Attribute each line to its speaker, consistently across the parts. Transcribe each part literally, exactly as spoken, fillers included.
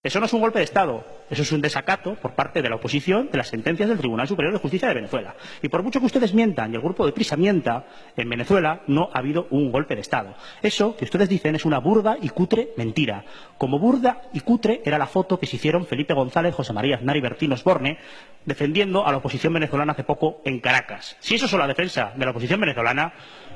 Speaker 1: Eso no es un golpe de Estado, eso es un desacato por parte de la oposición de las sentencias del Tribunal Superior de Justicia de Venezuela. Y por mucho que ustedes mientan y el grupo de Prisa mienta, en Venezuela no ha habido un golpe de Estado. Eso que ustedes dicen es una burda y cutre mentira. Como burda y cutre era la foto que se hicieron Felipe González, José María Aznar y Bertín Osborne defendiendo a la oposición venezolana hace poco en Caracas. Si eso es la defensa de la oposición venezolana,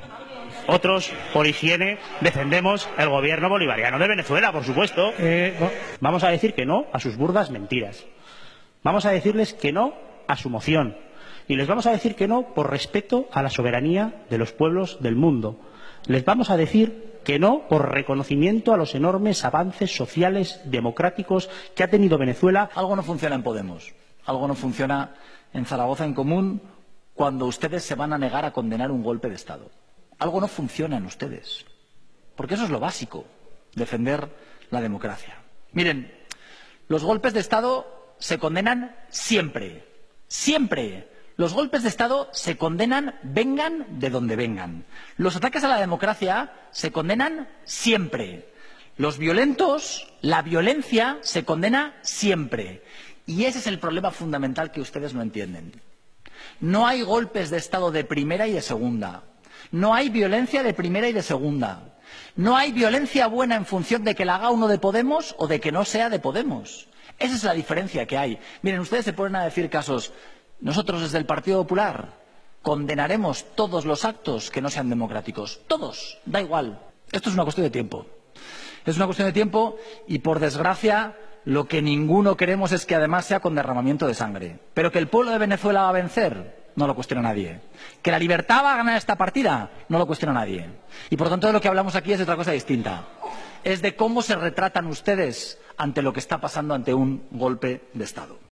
Speaker 1: otros, por higiene, defendemos el gobierno bolivariano de Venezuela, por supuesto. Eh, no. Vamos a decir que no a sus burdas mentiras. Vamos a decirles que no a su moción. Y les vamos a decir que no por respeto a la soberanía de los pueblos del mundo. Les vamos a decir que no por reconocimiento a los enormes avances sociales democráticos que ha tenido Venezuela.
Speaker 2: Algo no funciona en Podemos. Algo no funciona en Zaragoza en Común cuando ustedes se van a negar a condenar un golpe de Estado. Algo no funciona en ustedes, porque eso es lo básico, defender la democracia. Miren, los golpes de Estado se condenan siempre, siempre. Los golpes de Estado se condenan vengan de donde vengan. Los ataques a la democracia se condenan siempre. Los violentos, la violencia se condena siempre. Y ese es el problema fundamental que ustedes no entienden. No hay golpes de Estado de primera y de segunda. No hay violencia de primera y de segunda. No hay violencia buena en función de que la haga uno de Podemos o de que no sea de Podemos. Esa es la diferencia que hay. Miren, ustedes se ponen a decir casos. Nosotros desde el Partido Popular condenaremos todos los actos que no sean democráticos. Todos. Da igual. Esto es una cuestión de tiempo. Es una cuestión de tiempo y, por desgracia, lo que ninguno queremos es que además sea con derramamiento de sangre. Pero que el pueblo de Venezuela va a vencer, no lo cuestiona nadie. Que la libertad va a ganar esta partida, no lo cuestiona nadie. Y por tanto de lo que hablamos aquí es de otra cosa distinta. Es de cómo se retratan ustedes ante lo que está pasando ante un golpe de Estado.